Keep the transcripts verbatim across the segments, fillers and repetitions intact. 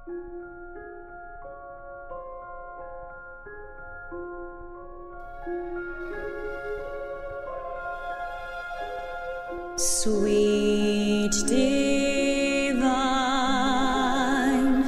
Sweet divine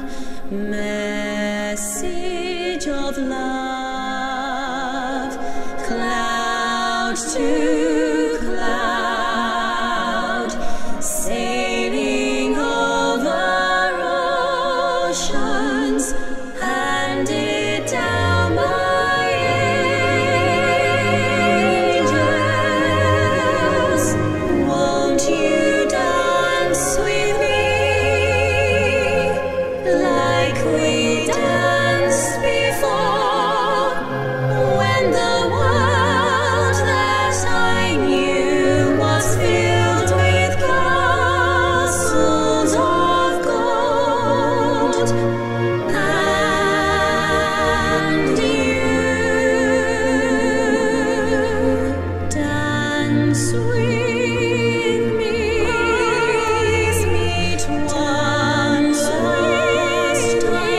message of love, cloud to cloud, sailing over oceans, handed down by angels. Won't you dance with me like we danced before, when the world that I knew was filled with castles of gold, and you dance with me? Please meet once lost,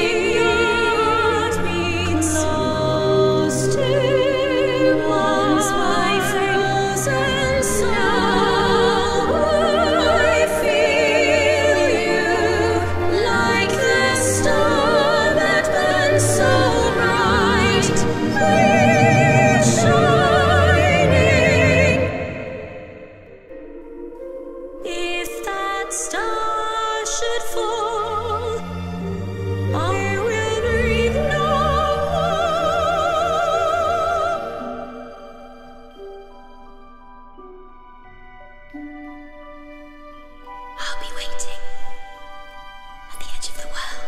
beat close to once my frozen soul. I feel you like the star that burns so bright, we're shining. If that star should fall, I will breathe no more. I'll be waiting at the edge of the world.